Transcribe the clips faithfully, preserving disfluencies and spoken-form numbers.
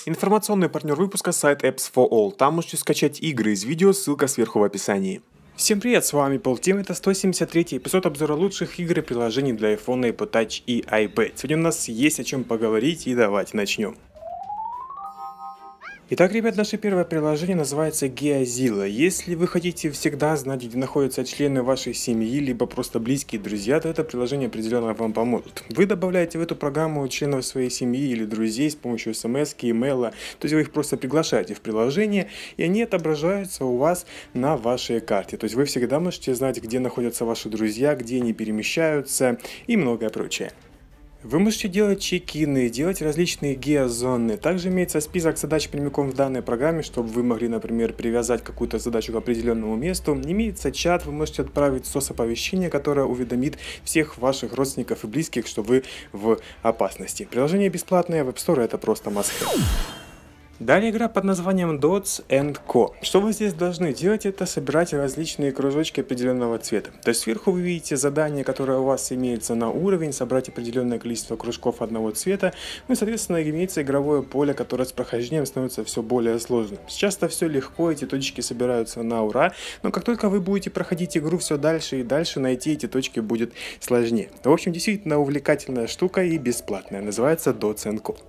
Информационный партнер выпуска — сайт Apps for All. Там можете скачать игры из видео, ссылка сверху в описании. Всем привет, с вами Полтим, это сто семьдесят третий эпизод обзора лучших игр и приложений для iPhone, iPod Touch и iPad. Сегодня у нас есть о чем поговорить, и давайте начнем. Итак, ребят, наше первое приложение называется Geozilla. Если вы хотите всегда знать, где находятся члены вашей семьи, либо просто близкие друзья, то это приложение определенно вам поможет. Вы добавляете в эту программу членов своей семьи или друзей с помощью смс-ки, имейла, то есть вы их просто приглашаете в приложение, и они отображаются у вас на вашей карте. То есть вы всегда можете знать, где находятся ваши друзья, где они перемещаются и многое прочее. Вы можете делать чекины, делать различные геозоны. Также имеется список задач прямиком в данной программе, чтобы вы могли, например, привязать какую-то задачу к определенному месту. Имеется чат, вы можете отправить сос-оповещение, которое уведомит всех ваших родственников и близких, что вы в опасности. Приложение бесплатное, в App Store это просто must-have. Далее игра под названием Dots энд Co. Что вы здесь должны делать, это собирать различные кружочки определенного цвета. То есть сверху вы видите задание, которое у вас имеется на уровень, собрать определенное количество кружков одного цвета. Ну и, соответственно, имеется игровое поле, которое с прохождением становится все более сложным. Сейчас-то все легко, эти точки собираются на ура, но как только вы будете проходить игру все дальше и дальше, найти эти точки будет сложнее. В общем, действительно увлекательная штука и бесплатная. Называется Dots энд Co.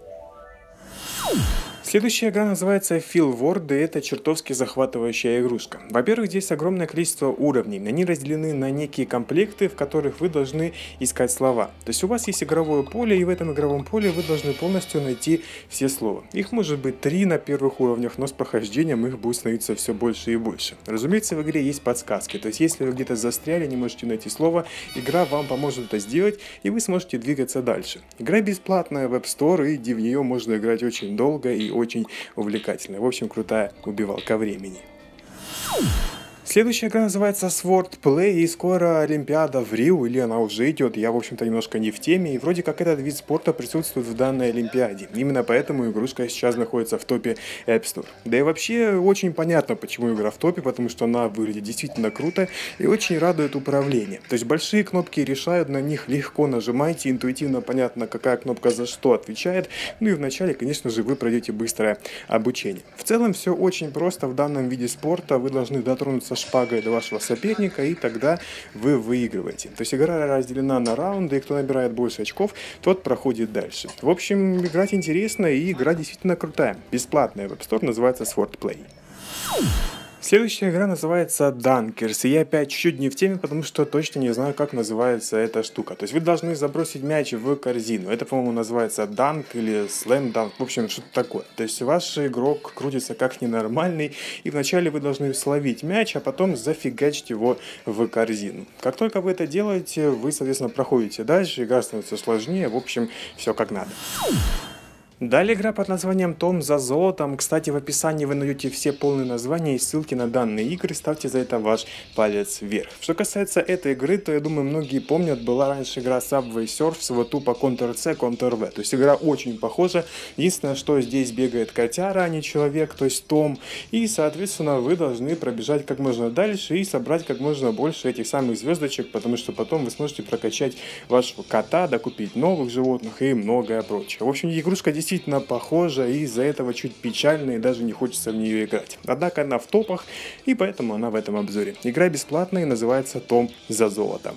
Следующая игра называется Fill World, и это чертовски захватывающая игрушка. Во-первых, здесь огромное количество уровней, они разделены на некие комплекты, в которых вы должны искать слова. То есть у вас есть игровое поле, и в этом игровом поле вы должны полностью найти все слова. Их может быть три на первых уровнях, но с прохождением их будет становиться все больше и больше. Разумеется, в игре есть подсказки, то есть если вы где-то застряли, не можете найти слово, игра вам поможет это сделать, и вы сможете двигаться дальше. Игра бесплатная в App Store, и в нее можно играть очень долго и очень увлекательная. В общем, крутая убивалка времени. Следующая игра называется Sword Play, и скоро Олимпиада в Рио, или она уже идет, я, в общем-то, немножко не в теме, и вроде как этот вид спорта присутствует в данной Олимпиаде. Именно поэтому игрушка сейчас находится в топе App Store. Да и вообще очень понятно, почему игра в топе, потому что она выглядит действительно круто и очень радует управление. То есть большие кнопки решают, на них легко нажимаете, интуитивно понятно, какая кнопка за что отвечает, ну и вначале, конечно же, вы пройдете быстрое обучение. В целом все очень просто в данном виде спорта, вы должны дотронуться шпагой до вашего соперника, и тогда вы выигрываете. То есть игра разделена на раунды, и кто набирает больше очков, тот проходит дальше. В общем, играть интересно, и игра действительно крутая. Бесплатная в App Store, называется Sword Play. Следующая игра называется Dunkers, и я опять чуть-чуть не в теме, потому что точно не знаю, как называется эта штука. То есть вы должны забросить мяч в корзину. Это, по-моему, называется Dunk или Slam Dunk, в общем, что-то такое. То есть ваш игрок крутится как ненормальный, и вначале вы должны словить мяч, а потом зафигачить его в корзину. Как только вы это делаете, вы, соответственно, проходите дальше, игра становится сложнее, в общем, все как надо. Далее игра под названием Том за золотом. Кстати, в описании вы найдете все полные названия и ссылки на данные игры, ставьте за это ваш палец вверх. Что касается этой игры, то я думаю, многие помнят, была раньше игра Subway Surfers, вот тупо Ctrl-C, Ctrl-V. То есть игра очень похожа. Единственное, что здесь бегает котяра, а не человек, то есть Том. И, соответственно, вы должны пробежать как можно дальше и собрать как можно больше этих самых звездочек, потому что потом вы сможете прокачать вашего кота, докупить новых животных и многое прочее. В общем, игрушка действительно действительно похожа, и из-за этого чуть печально, и даже не хочется в нее играть. Однако она в топах, и поэтому она в этом обзоре. Игра бесплатная и называется Том за золотом.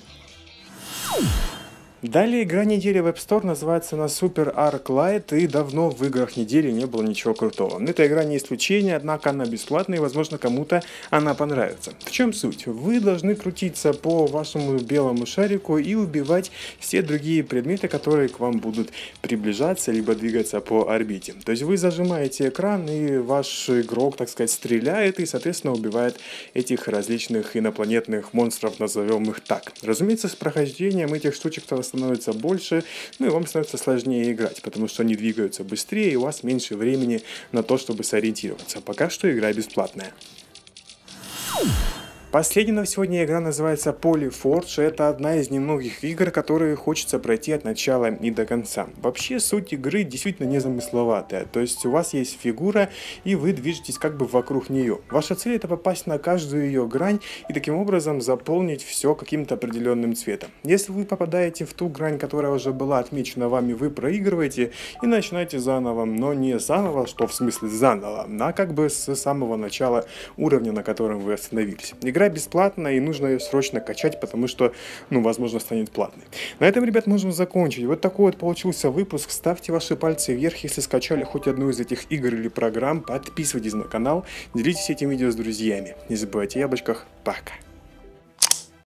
Далее игра недели в App Store называется она Super Arc Light, и давно в играх недели не было ничего крутого. Эта игра не исключение, однако она бесплатная, и, возможно, кому-то она понравится. В чем суть? Вы должны крутиться по вашему белому шарику и убивать все другие предметы, которые к вам будут приближаться, либо двигаться по орбите. То есть вы зажимаете экран, и ваш игрок, так сказать, стреляет и, соответственно, убивает этих различных инопланетных монстров, назовем их так. Разумеется, с прохождением этих штучек становится больше, ну и вам становится сложнее играть, потому что они двигаются быстрее, и у вас меньше времени на то, чтобы сориентироваться. Пока что игра бесплатная. Последняя на сегодня игра называется Polyforge. Это одна из немногих игр, которые хочется пройти от начала и до конца. Вообще суть игры действительно незамысловатая. То есть у вас есть фигура, и вы движетесь как бы вокруг нее. Ваша цель — это попасть на каждую ее грань и таким образом заполнить все каким-то определенным цветом. Если вы попадаете в ту грань, которая уже была отмечена вами, вы проигрываете и начинаете заново. Но не заново, что в смысле заново, а как бы с самого начала уровня, на котором вы остановились. Игра бесплатная, и нужно ее срочно качать, потому что, ну, возможно, станет платной. На этом, ребят, можем закончить. Вот такой вот получился выпуск. Ставьте ваши пальцы вверх, если скачали хоть одну из этих игр или программ. Подписывайтесь на канал, делитесь этим видео с друзьями. Не забывайте о яблочках. Пока.